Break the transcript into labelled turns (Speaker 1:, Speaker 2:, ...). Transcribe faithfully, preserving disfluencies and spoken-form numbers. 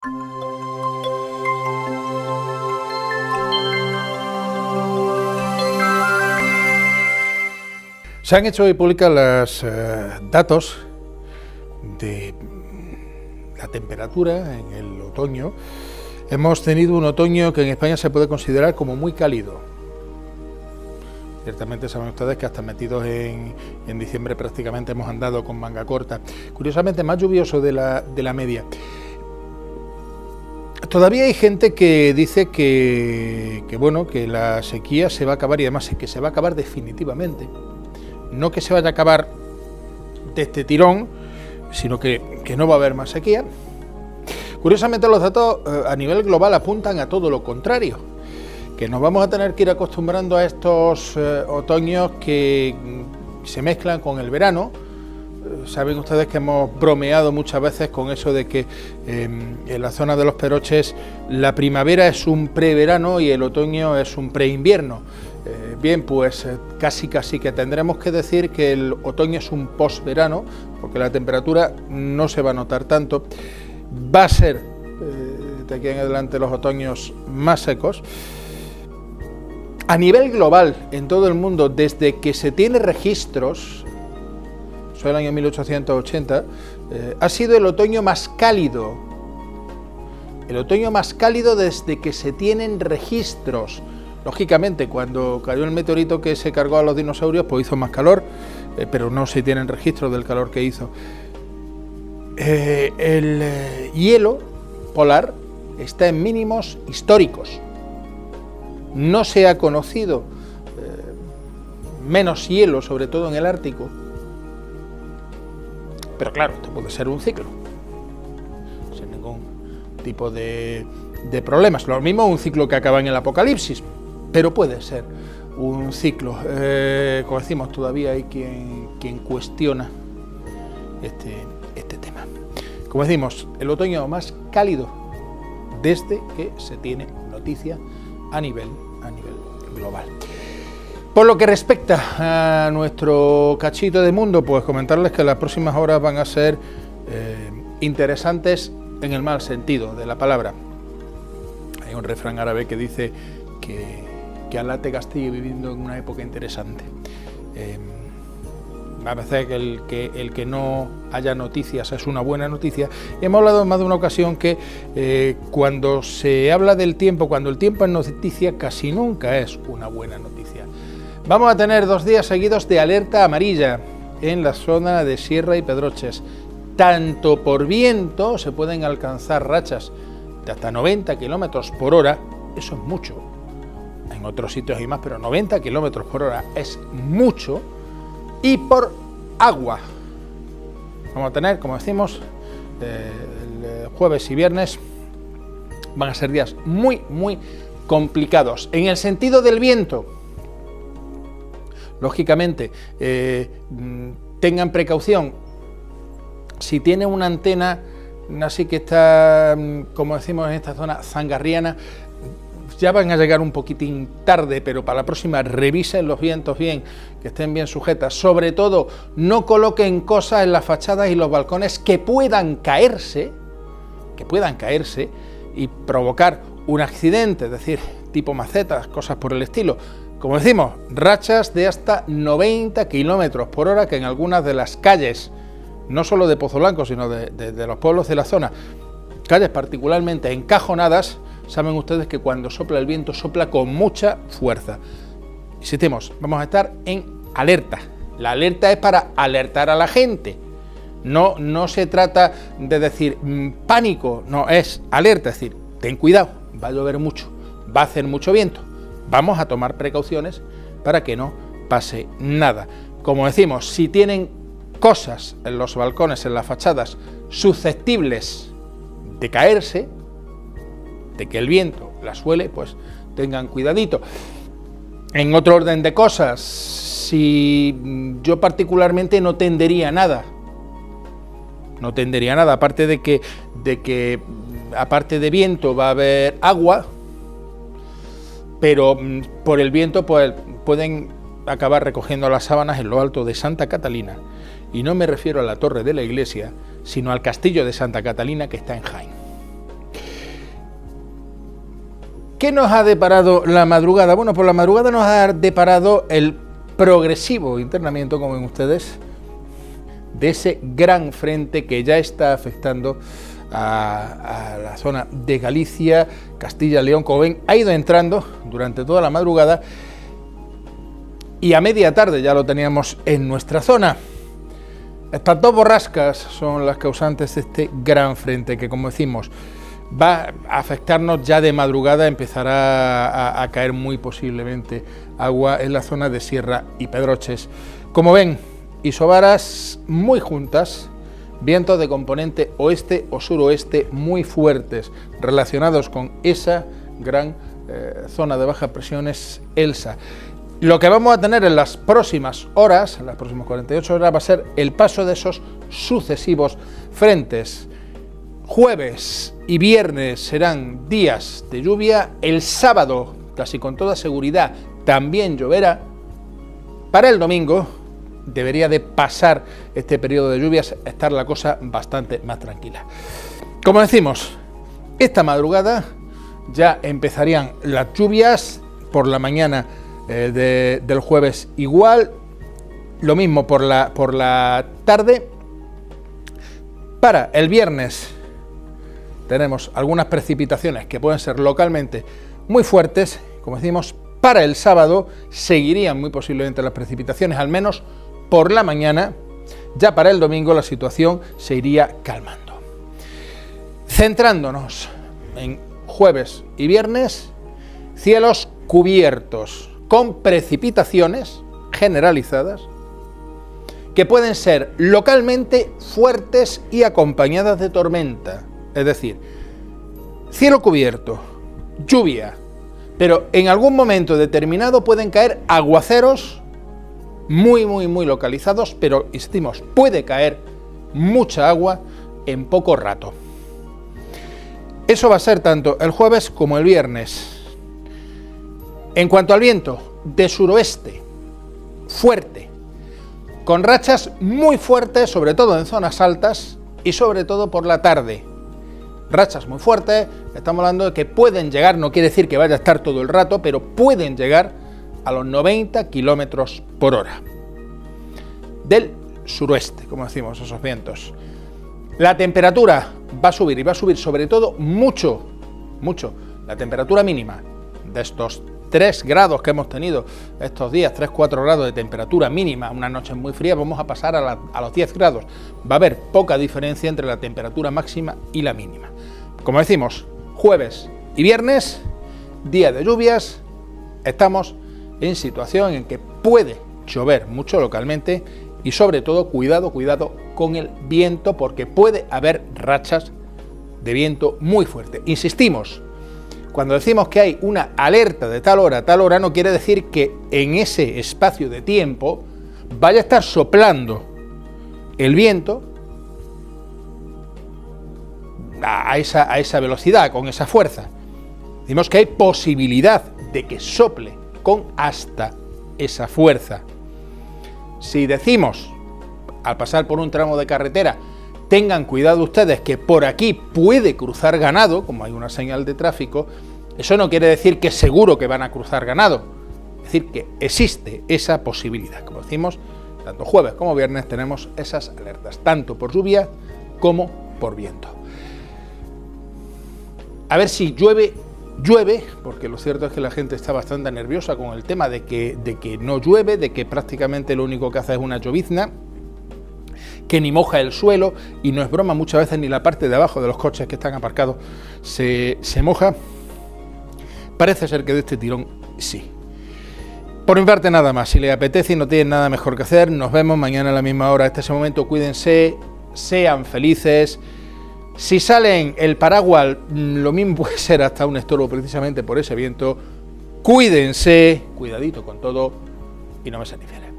Speaker 1: Se han hecho hoy públicas los eh, datos de la temperatura en el otoño. Hemos tenido un otoño que en España se puede considerar como muy cálido. Ciertamente saben ustedes que hasta metidos en, en diciembre prácticamente hemos andado con manga corta. Curiosamente más lluvioso de la, de la media. Todavía hay gente que dice que, que, bueno, que la sequía se va a acabar, y además que se va a acabar definitivamente. No que se vaya a acabar de este tirón, sino que, que no va a haber más sequía. Curiosamente los datos eh, a nivel global apuntan a todo lo contrario, que nos vamos a tener que ir acostumbrando a estos eh, otoños que mm, se mezclan con el verano. Eh, saben ustedes que hemos bromeado muchas veces con eso de que eh, en la zona de los Pedroches la primavera es un preverano y el otoño es un preinvierno. Eh, bien, pues eh, casi casi que tendremos que decir que el otoño es un posverano, porque la temperatura no se va a notar tanto. Va a ser eh, de aquí en adelante los otoños más secos. A nivel global, en todo el mundo, desde que se tiene registros, eso el año mil ochocientos ochenta, eh, ha sido el otoño más cálido. El otoño más cálido desde que se tienen registros. Lógicamente, cuando cayó el meteorito que se cargó a los dinosaurios, pues hizo más calor, eh, pero no se tienen registros del calor que hizo. Eh, el eh, hielo polar está en mínimos históricos. No se ha conocido eh, menos hielo, sobre todo en el Ártico. Pero claro, esto puede ser un ciclo, sin ningún tipo de, de problemas. Lo mismo un ciclo que acaba en el Apocalipsis, pero puede ser un ciclo. Eh, como decimos, todavía hay quien, quien cuestiona este, este tema. Como decimos, el otoño más cálido desde que se tiene noticia a nivel, a nivel global. Por lo que respecta a nuestro cachito de mundo, pues comentarles que las próximas horas van a ser eh, interesantes en el mal sentido de la palabra. Hay un refrán árabe que dice que, que Alá te castigue viviendo en una época interesante. Eh, a veces que el, que el que no haya noticias es una buena noticia. Y hemos hablado en más de una ocasión que eh, cuando se habla del tiempo, cuando el tiempo es noticia, casi nunca es una buena noticia. Vamos a tener dos días seguidos de alerta amarilla en la zona de Sierra y Pedroches. Tanto por viento se pueden alcanzar rachas de hasta noventa kilómetros por hora, eso es mucho. En otros sitios hay más, pero noventa kilómetros por hora es mucho. Y por agua. Vamos a tener, como decimos, eh, el jueves y viernes van a ser días muy, muy complicados. En el sentido del viento, lógicamente, eh, tengan precaución. Si tiene una antena, así que está, como decimos en esta zona, zangarriana, ya van a llegar un poquitín tarde, pero para la próxima revisen los vientos bien, que estén bien sujetas. Sobre todo, no coloquen cosas en las fachadas y los balcones que puedan caerse, que puedan caerse y provocar un accidente, es decir, tipo macetas, cosas por el estilo. Como decimos, rachas de hasta noventa kilómetros por hora, que en algunas de las calles, no solo de Pozo Blanco, sino de, de, de los pueblos de la zona, calles particularmente encajonadas, saben ustedes que cuando sopla el viento sopla con mucha fuerza. Insistimos, vamos a estar en alerta. La alerta es para alertar a la gente. No, no se trata de decir mmm, pánico, no, es alerta, es decir, ten cuidado, va a llover mucho, va a hacer mucho viento. Vamos a tomar precauciones para que no pase nada. Como decimos, si tienen cosas en los balcones, en las fachadas, susceptibles de caerse, de que el viento las suele, pues tengan cuidadito. En otro orden de cosas, si yo particularmente no tendería nada, no tendería nada, aparte de que, de que aparte de viento va a haber agua, pero por el viento pues pueden acabar recogiendo las sábanas en lo alto de Santa Catalina, y no me refiero a la torre de la iglesia, sino al castillo de Santa Catalina que está en Jaén. ¿qué nos ha deparado la madrugada? Bueno, pues la madrugada nos ha deparado el progresivo internamiento, como ven ustedes, de ese gran frente que ya está afectando a, a la zona de Galicia, Castilla, León. Como ven, ha ido entrando durante toda la madrugada y a media tarde ya lo teníamos en nuestra zona. Estas dos borrascas son las causantes de este gran frente que, como decimos, va a afectarnos ya de madrugada. Empezará a, a caer muy posiblemente agua en la zona de Sierra y Pedroches. Como ven, isobaras muy juntas, vientos de componente oeste o suroeste muy fuertes, relacionados con esa gran eh, zona de bajas presiones ELSA. Lo que vamos a tener en las próximas horas, en las próximas cuarenta y ocho horas, va a ser el paso de esos sucesivos frentes. Jueves y viernes serán días de lluvia, el sábado casi con toda seguridad también lloverá. Para el domingo debería de pasar este periodo de lluvias, estar la cosa bastante más tranquila. Como decimos, esta madrugada ya empezarían las lluvias, por la mañana eh, de, del jueves igual, lo mismo por la, por la tarde. Para el viernes tenemos algunas precipitaciones que pueden ser localmente muy fuertes, como decimos. Para el sábado seguirían muy posiblemente las precipitaciones, al menos por la mañana. Ya para el domingo la situación se iría calmando. Centrándonos en jueves y viernes, cielos cubiertos con precipitaciones generalizadas que pueden ser localmente fuertes y acompañadas de tormenta. Es decir, cielo cubierto, lluvia, pero en algún momento determinado pueden caer aguaceros muy, muy, muy localizados, pero insistimos, puede caer mucha agua en poco rato. Eso va a ser tanto el jueves como el viernes. En cuanto al viento, de suroeste, fuerte, con rachas muy fuertes, sobre todo en zonas altas y sobre todo por la tarde. Rachas muy fuertes, estamos hablando de que pueden llegar, no quiere decir que vaya a estar todo el rato, pero pueden llegar a los noventa kilómetros por hora. Del suroeste, como decimos, esos vientos. La temperatura va a subir y va a subir sobre todo mucho, mucho. La temperatura mínima de estos tres grados que hemos tenido estos días, tres cuatro grados de temperatura mínima, una noche muy fría, vamos a pasar a, la, a los diez grados. Va a haber poca diferencia entre la temperatura máxima y la mínima. Como decimos, jueves y viernes, día de lluvias, estamos en situación en que puede llover mucho localmente y sobre todo cuidado, cuidado con el viento, porque puede haber rachas de viento muy fuerte. Insistimos, cuando decimos que hay una alerta de tal hora a tal hora, no quiere decir que en ese espacio de tiempo vaya a estar soplando el viento a esa, a esa velocidad, con esa fuerza. Decimos que hay posibilidad de que sople con hasta esa fuerza. Si decimos, al pasar por un tramo de carretera, tengan cuidado ustedes que por aquí puede cruzar ganado, como hay una señal de tráfico, eso no quiere decir que seguro que van a cruzar ganado, es decir, que existe esa posibilidad. Como decimos, tanto jueves como viernes tenemos esas alertas, tanto por lluvia como por viento. A ver si llueve, llueve, porque lo cierto es que la gente está bastante nerviosa con el tema de que, de que no llueve, de que prácticamente lo único que hace es una llovizna, que ni moja el suelo, y no es broma, muchas veces ni la parte de abajo de los coches que están aparcados se, se moja. Parece ser que de este tirón sí. Por mi parte nada más, si les apetece y no tienen nada mejor que hacer, nos vemos mañana a la misma hora. Hasta ese momento cuídense, sean felices. Si salen el paraguas, lo mismo puede ser hasta un estorbo precisamente por ese viento. Cuídense, cuidadito con todo y no me sean infieles.